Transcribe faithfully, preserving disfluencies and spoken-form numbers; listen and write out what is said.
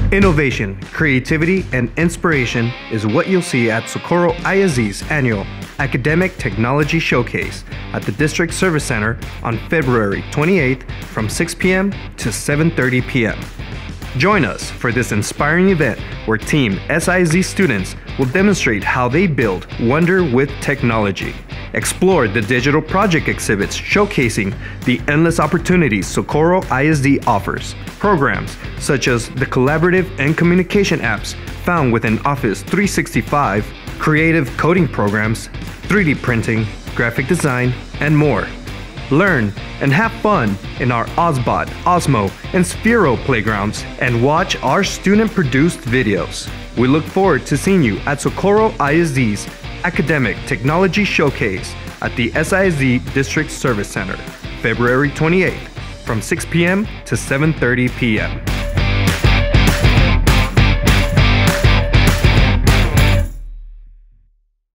Innovation, creativity, and inspiration is what you'll see at Socorro I S D's annual Academic Technology Showcase at the District Service Center on February twenty-eighth from six p m to seven thirty p m Join us for this inspiring event where Team S I S D students will demonstrate how they build wonder with technology. Explore the digital project exhibits showcasing the endless opportunities Socorro I S D offers. Programs such as the collaborative and communication apps found within Office three sixty-five, creative coding programs, three D printing, graphic design, and more. Learn and have fun in our Ozbot, Osmo, and Sphero playgrounds and watch our student-produced videos. We look forward to seeing you at Socorro I S D's Academic Technology Showcase at the S I S D District Service Center, February twenty-eighth, from six p m to seven thirty p m